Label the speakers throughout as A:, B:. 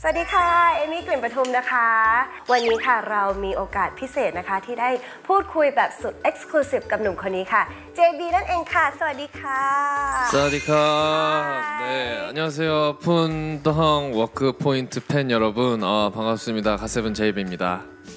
A: สวัสดีค่ะเอมี่กลิ่นปทุมนะคะวันนี้ค่ะเรามีโอกาสพิเศษนะคะที่ได้พูดคุยแบบสุด Exclusive กับหนุ่มคนนี้ค่ะ JB นั่นเองค่ะสวัสดีค่ะ
B: สวัสดีครับ네 안녕하세요 푼더항 워크 포인트 팬 여러분 반갑습니다 갓세븐 JB입니다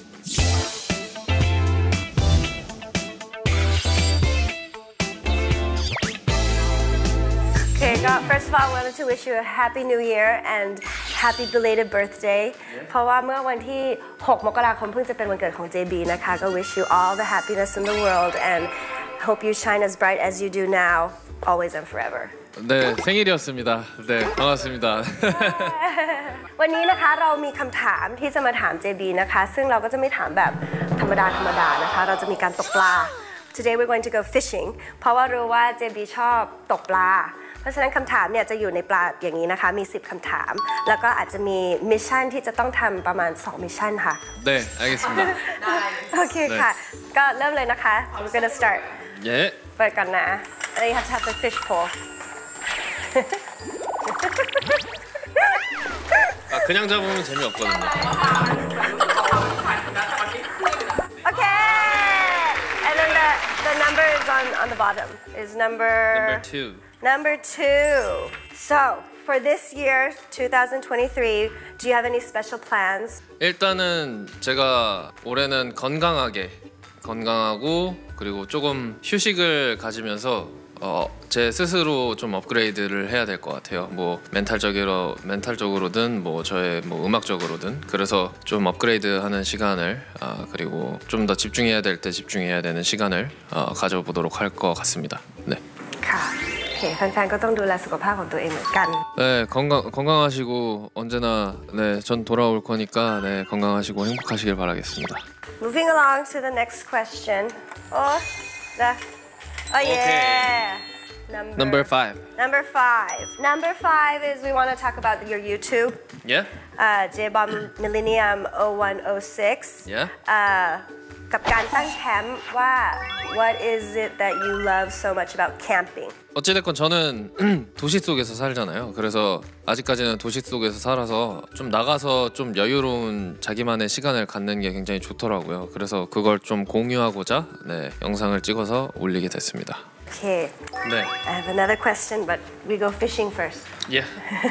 A: Okay, first of all, I wanted to wish you a happy new year and happy belated birthday เพราะว่าเมื่อวันที่ 6 มกราคมเพิ่งจะเป็นวันเกิดของ JB นะคะก็ wish you all the happiness in the world and hope you shine as bright as you do now always and forever
B: 네 생일이었습니다 네 반갑습니다
A: วันนี้นะคะเรามีคำถามที่จะมาถาม JB นะคะซึ่งเราก็จะไม่ถามแบบธรรมดานะคะเราจะมีการตกปลา Today we're going to go fishing เพราะว่ารู้ว่า JB ชอบตกปลาเพราะฉะนั้นคำถามเนี่ยจะอยู่ในปลาอย่างนี้นะคะมี10คำถามแล้วก็อาจจะมีมิชชั่นที่จะต้องทำประมาณ2มิชชั่นค่ะ
B: 네 알겠습니다
A: โอเคค่ะก็เริ่มเลยนะคะ We're gonna start
B: 예
A: เปิดก่อนนะ You have to have the fish pole
B: 그냥 잡으면 재미없거든요
A: Okay and then the number is on the bottom is number
B: 2
A: Number 2. So, for this year, 2023, do you have any special plans?
B: 일단은 제가 올해는 건강하고 그리고 조금 휴식을 가지면서 제 스스로 좀 업그레이드를 해야 될 것 같아요. 뭐 멘탈적으로든 뭐 저의 뭐 음악적으로든 그래서 좀 업그레이드하는 시간을 그리고 좀 더 집중해야 될 때 집중해야 되는 시간을 가져보도록 할 것 같습니다. 네.
A: แฟนๆก็ต้องดูแลสุขภาพของตัวเองเหมือนกัน
B: 네, 건강하시고 언제나 네, 전 돌아올 거니까 네, 건강하시고 행복하시길 바라겠습니다.
A: Moving along to the next question. Oh yeah.
B: Number 5.
A: Number 5 is we want to talk about your YouTube.
B: Yeah.
A: J-Bomb Millennium 0106.
B: Yeah.
A: กับการตั้งแคมป์ว่า What is it that you love so much about camping?
B: 어찌됐건 저는 도시 속에서 살잖아요. 그래서 아직까지는 도시 속에서 살아서 좀 나가서 좀 여유로운 자기만의 시간을 갖는 게 굉장히 좋더라고요. 그래서 그걸 좀 공유하고자 네, 영상을 찍어서 올리게 됐습니다.
A: Okay.
B: 네.
A: I have another question, but we go fishing first.
B: 예.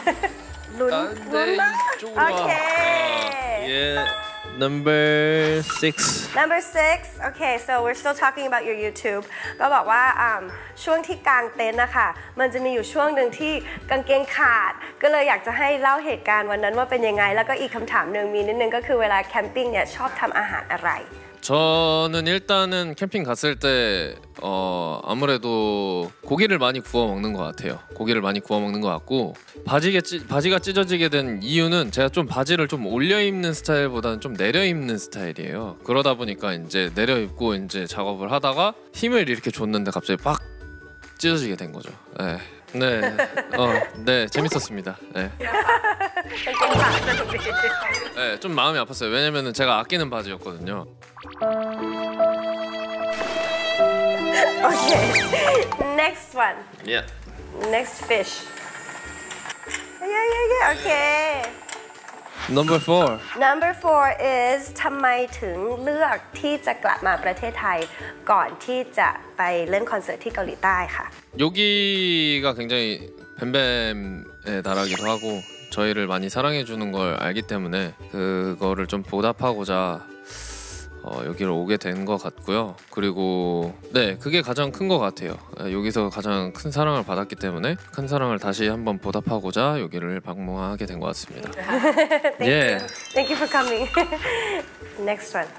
A: 네, Okay.
B: 예. Number 6.
A: Number 6. Okay, so we're still talking about your YouTube. ก็บอกว่าช่วงที่กางเต็นท์นะคะมันจะมีอยู่ช่วงหนึ่งที่กางเกงขาดก็เลยอยากจะให้เล่าเหตุการณ์วันนั้นว่าเป็นยังไงแล้วก็อีกคำถามหนึ่งมีนิดนึงก็คือเวลาแคมปิ้งเนี่ยชอบทำอาหารอะไร
B: 저는 일단은 캠핑 갔을 때 아무래도 고기를 많이 구워 먹는 것 같아요. 고기를 많이 구워 먹는 것 같고 바지가 찢어지게 된 이유는 제가 좀 바지를 좀 올려 입는 스타일보다는 좀 내려 입는 스타일이에요. 그러다 보니까 이제 내려 입고 이제 작업을 하다가 힘을 이렇게 줬는데 갑자기 빡 찢어지게 된 거죠. 네. 네, 재밌었습니다. 네. 네, 좀 마음이 아팠어요. 왜냐면은 제가 아끼는 바지였거든요.
A: Okay. Next one.
B: Yeah.
A: Next fish. Yeah. Okay.
B: Number 4.
A: Number 4 is ทำไมถึงเลือกที่จะกลับมาประเทศไทยก่อนที่จะไปเล่นคอนเสิร์ตที่เกาหลีใต้ค่ะ
B: 여기가 굉장히 뱀뱀의 나라기도 하고 저희를 많이 사랑해 주는 걸 알기 때문에 그거를 좀 보답하고자 여기로 오게 된 것 같고요. 그리고 네, 그게 가장 큰 것 같아요. 여기서 가장 큰 사랑을 받았기 때문에 큰 사랑을 다시 한번 보답하고자 여기를 방문하게 된 것 같습니다.
A: Thank you for coming. Next one.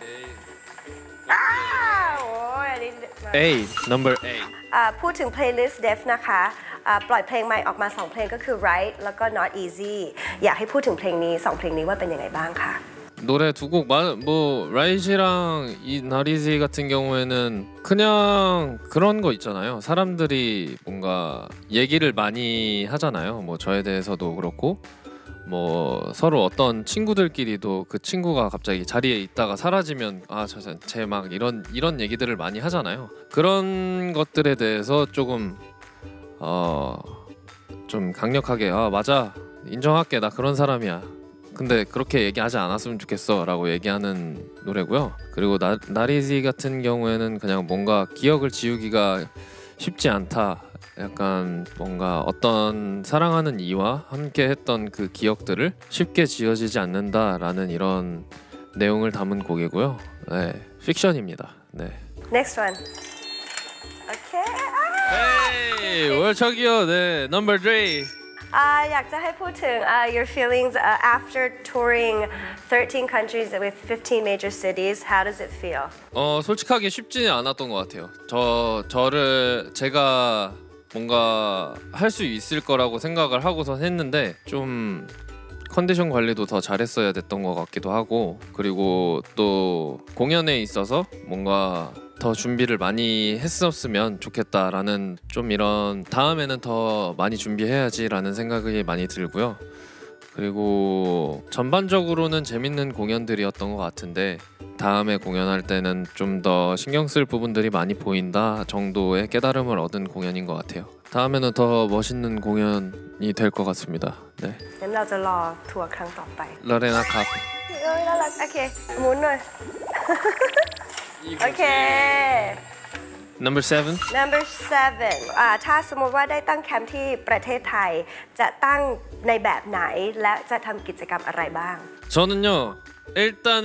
B: Number
A: 8. พูดถึง playlist Def นะคะปล่อยเพลงใหม่ออกมา2เพลงก็คือ Right แล้วก็ Not Easy อยากให้พูดถึงเพลงนี้2เพลงนี้ว่าเป็นยังไงบ้างค่ะ
B: 노래 두 곡 뭐 라이즈랑 이 나리지 같은 경우에는 그냥 그런 거 있잖아요. 사람들이 뭔가 얘기를 많이 하잖아요. 뭐 저에 대해서도 그렇고 뭐 서로 어떤 친구들끼리도 그 친구가 갑자기 자리에 있다가 사라지면 쟤 막 이런 얘기들을 많이 하잖아요. 그런 것들에 대해서 조금 좀 강력하게 맞아 인정할게 나 그런 사람이야 근데 그렇게 얘기하지 않았으면 좋겠어라고 얘기하는 노래고요. 그리고 나리지 같은 경우에는 그냥 뭔가 기억을 지우기가 쉽지 않다. 약간 뭔가 어떤 사랑하는 이와 함께 했던 그 기억들을 쉽게 지워지지 않는다라는 이런 내용을 담은 곡이고요. 네, 픽션입니다. 네.
A: Next one. Okay.
B: Hey, 월 저기요. 네, number 3.
A: อยากจะให้พูดถึง your feelings after touring 13 countries with 15 major cities. How does it feel?
B: 솔직하게 쉽지는 않았던 것 같아요. 제가 뭔가 할 수 있을 거라고 생각을 하고선 했는데 좀 컨디션 관리도 더 잘했어야 됐던 것 같기도 하고 그리고 또 공연에 있어서 뭔가 더 준비를 많이 했었으면 좋겠다라는 좀 이런 다음에는 더 많이 준비해야지라는 생각이 많이 들고요. 그리고 전반적으로는 재밌는 공연들이었던 것 같은데 다음에 공연할 때는 좀 더 신경 쓸 부분들이 많이 보인다 정도의 깨달음을 얻은 공연인 것 같아요. 다음에는 더 멋있는 공연이 될 것 같습니다. 네.
A: งั้นเราจะรอทัวร์ครั้งต่อไป
B: 라레나 캅.
A: น่ารักโอเคหมุนหน่อย โอเค
B: Number 7.
A: Number 7 ถ้าสมมติว่าได้ตั้งแคมป์ที่ประเทศไทยจะตั้งในแบบไหนและจะทำกิจกรรมอะไรบ้าง
B: 저는요 일단은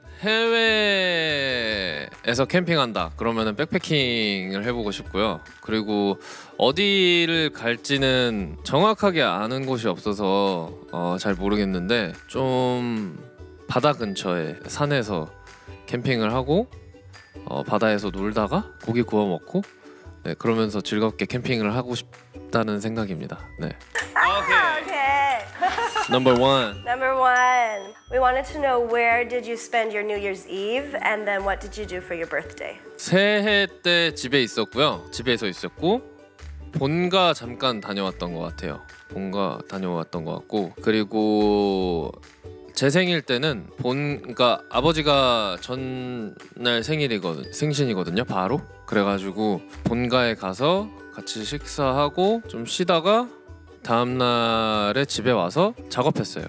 B: 해외에서 캠핑한다 그러면은 백패킹을 해보고 싶고요. 그리고 어디를 갈지는 정확하게 아는 곳이 없어서 잘 모르겠는데 좀 바다 근처에 산에서 캠핑을 하고 바다에서 놀다가 고기 구워 먹고 네, 그러면서 즐겁게 캠핑을 하고 싶다는 생각입니다. 네.
A: Okay.
B: Number 1.
A: Number 1 We wanted to know where did you spend your New Year's Eve and then what did you do for your birthday?
B: 새해 때 집에 있었고요. 집에서 있었고 본가 잠깐 다녀왔던 것 같아요. 본가 다녀왔던 것 같고 그리고 제 생일 때는 그러니까 아버지가 전날 생신이거든요. 바로 그래가지고 본가에 가서 같이 식사하고 좀 쉬다가 다음 날에 집에 와서 작업했어요.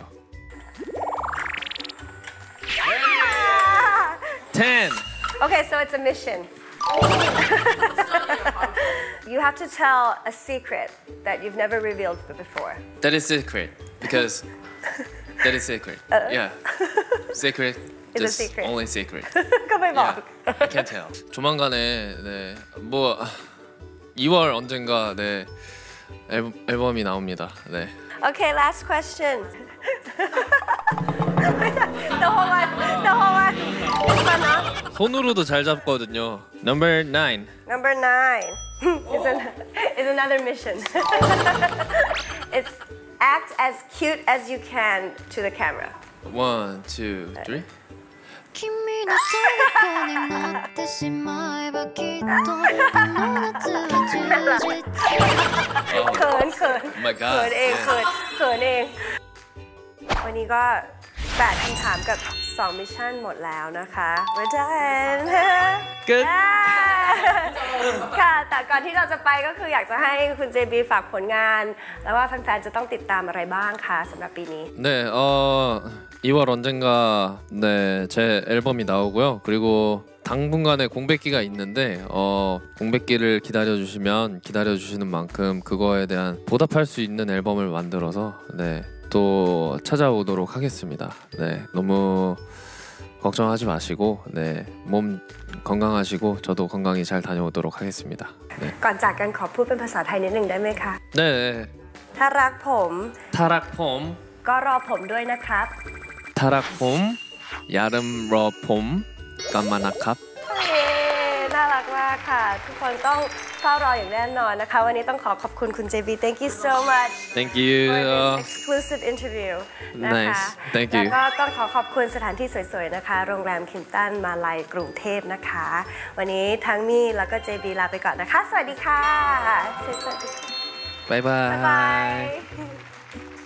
B: 10.
A: Okay, so it's a mission. You have to tell a secret that you've never revealed before.
B: That is secret because that is secret. Yeah, secret.
A: It's a
B: Just
A: secret.
B: only secret.
A: ก็ไม่บอก
B: Yeah, I can't tell. 조만간에 네, 뭐 2월 언젠가 네 앨범이 나옵니다. 네.
A: Okay, last question. The whole one. This one, huh?
B: 손으로도 잘 잡거든요. Number 9.
A: Number 9 is another mission. It's act as cute as you can to the camera.
B: 1, 2, 3.
C: 君の虜になってしまえばきっとこの夏は充実
A: เขิน
B: Oh my god.
A: เขินเองวันนี้ก็8คำถามกับ2มิชชั่นหมดแล้วนะคะ We're done
B: Good.
A: ค่ะแต่ก่อนที่เราจะไปก็คืออยากจะให้คุณเจบีฝากผลงาน แล้วว่าแฟนๆจะต้องติดตามอะไรบ้างคะสำหรับปีนี้
B: 네, 2월 언젠가 네, 제 앨범이 나오고요. 그리고 당분간의 공백기가 있는데 공백기를 기다려주시는 만큼 그거에 대한 보답할 수 있는 앨범을 만들어서 네, 또 찾아오도록 하겠습니다. 네, 너무 걱정하지 마시고 네, 몸 건강하시고 저도 건강히 잘 다녀오도록 하겠습니다. 네.
A: ก่อนจากกันขอพูดเป็นภาษาไทยนิดหนึ่งได้ไหมคะ
B: 네,
A: ถ้ารักผม
B: 타락폼
A: ก็รอผมด้วยนะครับ
B: 타락폼 야름러폼 까마나캅
A: น่ารักมากค่ะ ทุกคนต้องเฝ้ารออย่างแน่นอนนะคะ วันนี้ต้องขอบคุณคุณเจบี Thank you so much
B: Thank
A: for
B: you.
A: this exclusive interview นะคะ
B: Nice. Thank
A: แล้ว
B: you.
A: ก็ต้องขอบคุณสถานที่สวยๆนะคะ โรงแรมคิมตันมาลัยกรุงเทพนะคะ วันนี้ทั้งมี่แล้วก็เจบีลาไปก่อนนะคะ สวัสดีค่ะ สวัสดีค่ะ
B: 바이바이.
A: บ๊ายบาย